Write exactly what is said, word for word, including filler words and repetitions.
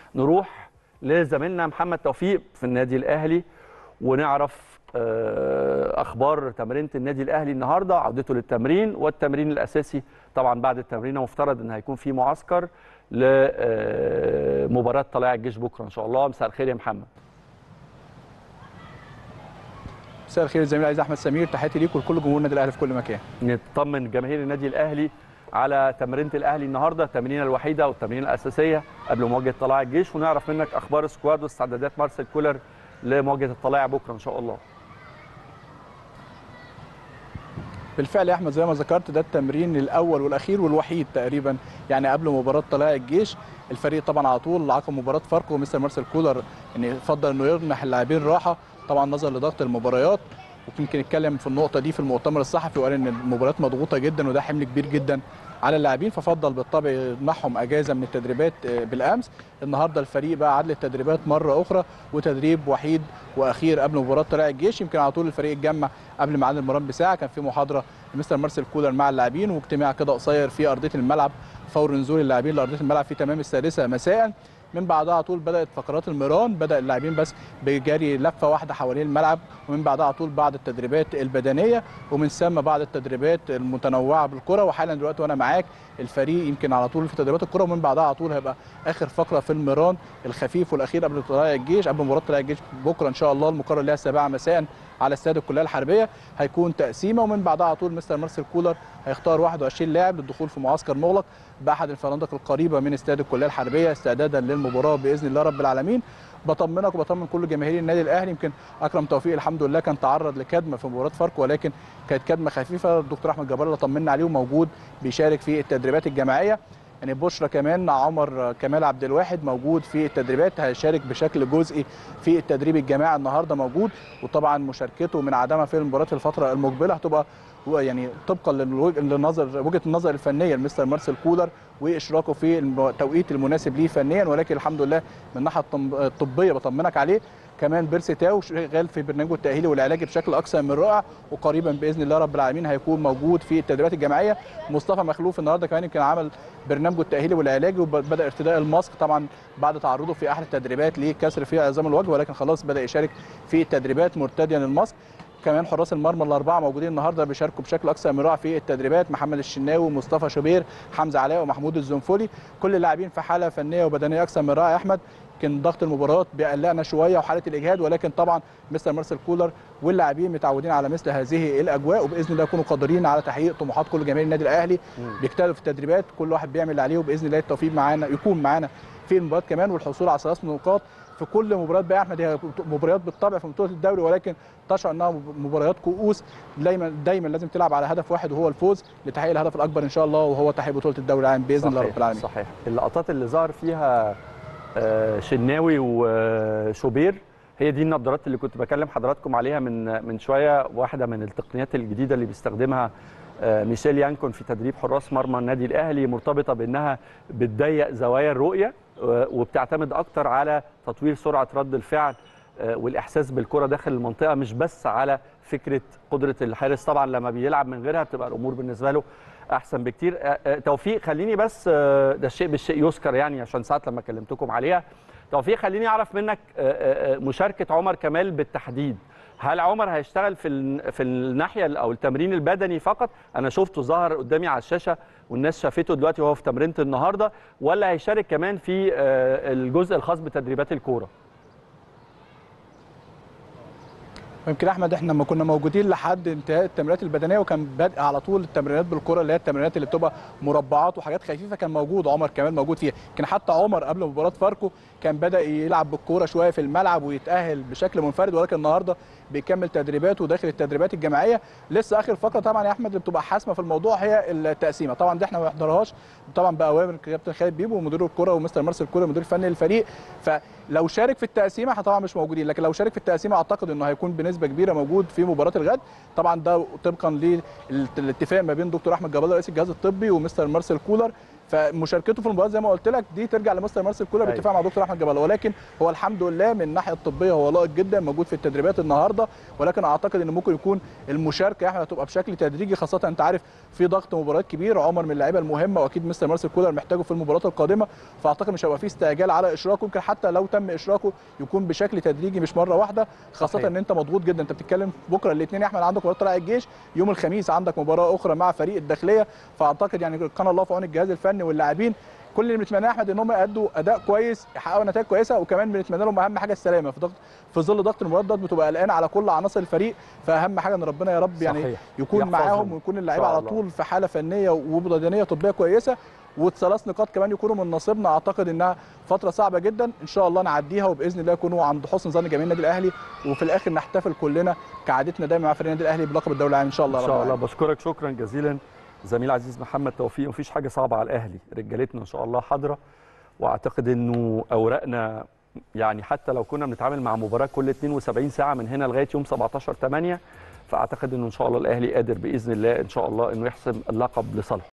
نروح لزميلنا محمد توفيق في النادي الاهلي ونعرف اخبار تمرينه النادي الاهلي النهارده، عودته للتمرين والتمرين الاساسي. طبعا بعد التمرين مفترض ان هيكون في معسكر لمباراه طلائع الجيش بكره ان شاء الله. مساء الخير يا محمد. مساء الخير زميلي العزيز احمد سمير، تحياتي ليك ولكل جمهور النادي الاهلي في كل مكان. نطمن جماهير النادي الاهلي على تمرينه الاهلي النهارده، التمرينه الوحيده والتمرينه الاساسيه قبل مواجهه طلائع الجيش، ونعرف منك اخبار السكواد واستعدادات مارسيل كولر لمواجهه الطلائع بكره ان شاء الله. بالفعل يا احمد زي ما ذكرت ده التمرين الاول والاخير والوحيد تقريبا يعني قبل مباراه طلائع الجيش. الفريق طبعا على طول عقب مباراه فاركو مستر مارسيل كولر ان يفضل انه يمنح اللاعبين راحه طبعا نظرا لضغط المباريات، ويمكن نتكلم في النقطه دي في المؤتمر الصحفي وقال ان المباريات مضغوطه جدا وده حمل كبير جدا على اللاعبين، ففضل بالطبع يمنحهم اجازه من التدريبات بالامس. النهارده الفريق بقى عاد للتدريبات مره اخرى وتدريب وحيد واخير قبل مباراه طلائع الجيش. يمكن على طول الفريق اتجمع قبل ميعاد المباراه بساعه، كان في محاضره لمستر مارسيل كولر مع اللاعبين واجتماع كده قصير في ارضيه الملعب فور نزول اللاعبين لارضيه الملعب في تمام السادسه مساء. من بعدها على طول بدات فقرات المران، بدا اللاعبين بس بجري لفه واحده حوالين الملعب، ومن بعدها على طول بعض التدريبات البدنيه، ومن ثم بعض التدريبات المتنوعه بالكره. وحالا دلوقتي وانا معاك الفريق يمكن على طول في تدريبات الكره، ومن بعدها على طول هيبقى اخر فقره في المران الخفيف والاخير قبل طلائع الجيش قبل مباراه طلائع الجيش بكره ان شاء الله المقرر لها السابعه مساء على استاد الكليه الحربيه. هيكون تقسيمه، ومن بعدها على طول مستر مارسيل كولر هيختار واحد وعشرين لاعب للدخول في معسكر مغلق باحد الفنادق القريبه من استاد الكليه الحربيه استعدادا للمباراه باذن الله رب العالمين. بطمنك وبطمن كل جماهير النادي الاهلي، يمكن اكرم توفيق الحمد لله كان تعرض لكدمه في مباراه فاركو ولكن كانت كدمه خفيفه. الدكتور احمد جبار اللي طمنا عليه وموجود بيشارك في التدريبات الجماعيه. يعني بشرى كمان عمر كمال عبد الواحد موجود في التدريبات، هيشارك بشكل جزئي في التدريب الجماعي النهارده موجود، وطبعا مشاركته من عدمها في المباراه في الفتره المقبله هتبقى يعني طبقا للنظر وجهه النظر الفنيه لمستر مارسيل كولر واشراكه في التوقيت المناسب ليه فنيا. ولكن الحمد لله من الناحيه الطبيه بطمنك عليه. كمان بيرسي تاو شغال في برنامجه التاهيلي والعلاجي بشكل اكثر من رائع، وقريبا باذن الله رب العالمين هيكون موجود في التدريبات الجماعيه. مصطفى مخلوف النهارده كمان يمكن عمل برنامجه التاهيلي والعلاجي وبدا ارتداء الماسك طبعا بعد تعرضه في احد التدريبات لكسر في عظام الوجه، ولكن خلاص بدا يشارك في التدريبات مرتديا الماسك. كمان حراس المرمى الاربعه موجودين النهارده بيشاركوا بشكل اكثر من رائع في التدريبات، محمد الشناوي، مصطفى شوبير، حمزه علاء ومحمود الزنفولي، كل اللاعبين في حاله فنيه وبدنيه اكثر من رائعه. يا احمد يمكن ضغط المباريات بيقلقنا شويه وحاله الاجهاد، ولكن طبعا مستر مارسيل كولر واللاعبين متعودين على مثل هذه الاجواء، وباذن الله يكونوا قادرين على تحقيق طموحات كل جماهير النادي الاهلي. بيجتهدوا في التدريبات، كل واحد بيعمل اللي عليه، وباذن الله التوفيق معانا يكون معانا في المباريات كمان والحصول على ثلاث نقاط في كل مباريات. بقى احمد هي مباريات بالطبع في بطوله الدوري، ولكن تشعر انها مباريات كؤوس، دايما دايما لازم تلعب على هدف واحد وهو الفوز لتحقيق الهدف الاكبر ان شاء الله وهو تحقيق بطوله الدوري العام باذن الله رب العالمين. صحيح. اللقطات اللي ظهر فيها شناوي وشوبير هي دي النظارات اللي كنت بكلم حضراتكم عليها من من شويه، واحده من التقنيات الجديده اللي بيستخدمها ميشيل يانكون في تدريب حراس مرمى النادي الاهلي، مرتبطه بانها بتضيق زوايا الرؤيه وبتعتمد اكتر على تطوير سرعه رد الفعل والاحساس بالكره داخل المنطقه، مش بس على فكره قدره الحارس. طبعا لما بيلعب من غيرها بتبقى الامور بالنسبه له احسن بكتير. توفيق خليني بس ده الشيء بالشيء يذكر يعني عشان ساعات لما كلمتكم عليها. توفيق خليني اعرف منك مشاركه عمر كمال بالتحديد، هل عمر هيشتغل في في الناحيه او التمرين البدني فقط؟ انا شفته ظهر قدامي على الشاشه والناس شافته دلوقتي وهو في تمرينه النهارده، ولا هيشارك كمان في الجزء الخاص بتدريبات الكوره؟ ويمكن احمد احنا لما كنا موجودين لحد انتهاء التمرينات البدنيه وكان بادئ على طول التمرينات بالكره اللي هي التمرينات اللي بتبقى مربعات وحاجات خفيفه كان موجود عمر كمان موجود فيها. يمكن حتى عمر قبل مباراه فاركو كان بدا يلعب بالكوره شويه في الملعب ويتاهل بشكل منفرد، ولكن النهارده بيكمل تدريباته وداخل التدريبات الجماعيه. لسه اخر فقره طبعا يا احمد اللي بتبقى حاسمه في الموضوع هي التقسيمه، طبعا دي احنا ما بنحضرهاش طبعا باوامر الكابتن خالد بيبو ومدير الكره ومستر مارسيل كولر المدير الفني للفريق. فلو شارك في التقسيمه احنا طبعا مش موجودين، لكن لو شارك في التقسيمه اعتقد انه هيكون بنسبه كبيره موجود في مباراه الغد. طبعا ده طبقا للاتفاق ما بين دكتور احمد جبار رئيس الجهاز الطبي ومستر مارسيل كولر فمشاركته في المباراه زي ما قلت لك دي ترجع لمستر مارسيل كولر بالاتفاق مع دكتور احمد جبله، ولكن هو الحمد لله من الناحيه الطبيه هو لائق جدا موجود في التدريبات النهارده، ولكن اعتقد ان ممكن يكون المشاركه يا احمد هتبقى بشكل تدريجي، خاصه انت عارف في ضغط مباريات كبير، عمر من اللعيبه المهمه واكيد مستر مارسيل كولر محتاجه في المباريات القادمه، فاعتقد مش هيبقى في استعجال على اشراكه، يمكن حتى لو تم اشراكه يكون بشكل تدريجي مش مره واحده، خاصه صحيح. ان انت مضغوط جدا، انت بتتكلم بكره الاثنين يا احمد عندك مباراه طلائع الجيش، يوم الخميس عندك مباراه اخرى مع فريق الداخليه، فاعتقد يعني كان الله في عون الجهاز الفني واللاعبين، كل اللي بنتمناه يا احمد ان هم يادوا اداء كويس يحققوا نتائج كويسه، وكمان بنتمنى لهم اهم حاجه السلامه في ضغط في ظل ضغط المباريات ده، بتبقى قلقان على كل عناصر الفريق، فاهم حاجه ان ربنا يا رب يعني صحيح. يكون معاهم ويكون اللعيبه على طول في حاله فنيه وبدنيه طبيه كويسه، والثلاث نقاط كمان يكونوا من نصيبنا، اعتقد انها فتره صعبه جدا ان شاء الله نعديها، وباذن الله يكونوا عند حسن ظن جماهير النادي الاهلي، وفي الاخر نحتفل كلنا كعادتنا دايما مع فريق النادي الاهلي بلقب الدوري العام ان شاء الله. ان شاء الله بشكرك شكرا جزيلا زميل عزيز محمد توفيق، مفيش حاجه صعبه على الاهلي، رجالتنا ان شاء الله حاضره، واعتقد انه اوراقنا يعني حتى لو كنا بنتعامل مع مباراه كل اثنين وسبعين ساعه من هنا لغايه يوم سبعتاشر ثمانية، فاعتقد انه ان شاء الله الاهلي قادر باذن الله ان شاء الله انه يحسم اللقب لصالحه.